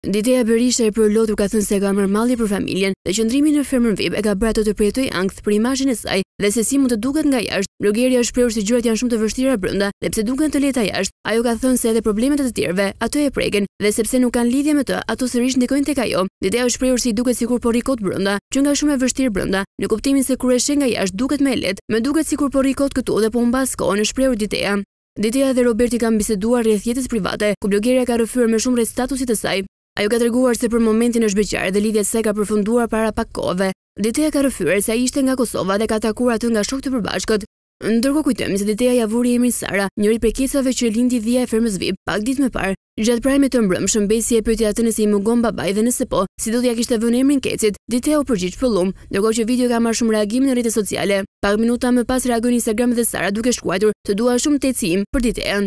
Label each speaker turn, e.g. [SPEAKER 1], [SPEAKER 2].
[SPEAKER 1] Diteja Berisha e përlotur ka thënë se ka marrë malli për familjen dhe qëndrimi në fermën VIP e ka bërë ato të përjetojë ankth për imazhin e saj dhe se si mund të duket nga jashtë. Blogeria është shprehur se gjërat janë shumë të vështira brenda dhe pse duken të lehta jashtë, ajo ka thënë se edhe problemet e të tjerëve ato e preken dhe sepse nuk kanë lidhje me të, ato sërish ndikojnë tek ajo. Diteja është shprehur se i duket sikur po rrikot brenda, që nga shumë e vështirë brenda, në kuptimin se kur e sheh nga jashtë duket më lehtë, më duket sikur po rrikot këtu dhe po humbas kohën, është shprehur Diteja. Diteja dhe Roberti kanë biseduar rreth jetës private, ku blogeria ka rrëfyer më shumë rreth statusit të saj. Ajo ka treguar se për momentin është beqare dhe lidhja e saj ka përfunduar para pak kohëve. Diteja ka rrëfyer se ai ishte nga Kosova dhe ka takuar atë nga shokët e përbashkët. Ndërkohë kujtojmë se Diteja ja vuri emrin Sara, njëri prej pjesëve që lindi dhia e fermës VIP, pak ditë më parë. Gjatë prajmit të mbrëmshëm, Besi e pyeti atë nëse i mungon babai dhe nëse po, si do t'ja kishte vënë emrin Kecit. Diteja u përgjigj pëllum, ndërkohë që video ka marrë shumë reagim në rrjetet sociale. Pak minuta më pas reagoi në Instagram dhe Sara duke shkruar: "Të dua shumë Teci im" për Ditejan.